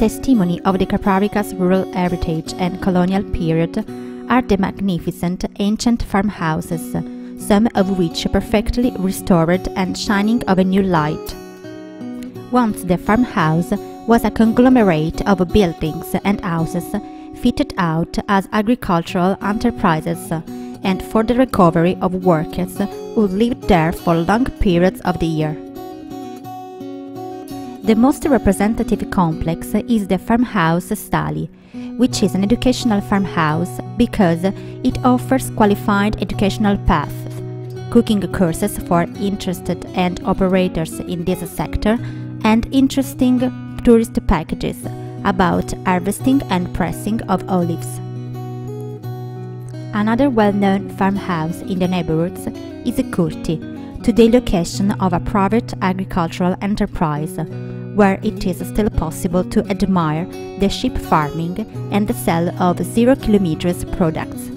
testimony of the Caprarica's rural heritage and colonial period are the magnificent ancient farmhouses, some of which perfectly restored and shining of a new light. Once the farmhouse was a conglomerate of buildings and houses fitted out as agricultural enterprises and for the recovery of workers who lived there for long periods of the year. The most representative complex is the farmhouse Stali, which is an educational farmhouse because it offers qualified educational paths, cooking courses for interested and operators in this sector, and interesting tourist packages about harvesting and pressing of olives. Another well-known farmhouse in the neighborhoods is Curti, today location of a private agricultural enterprise, where it is still possible to admire the sheep farming and the sale of 0 km products.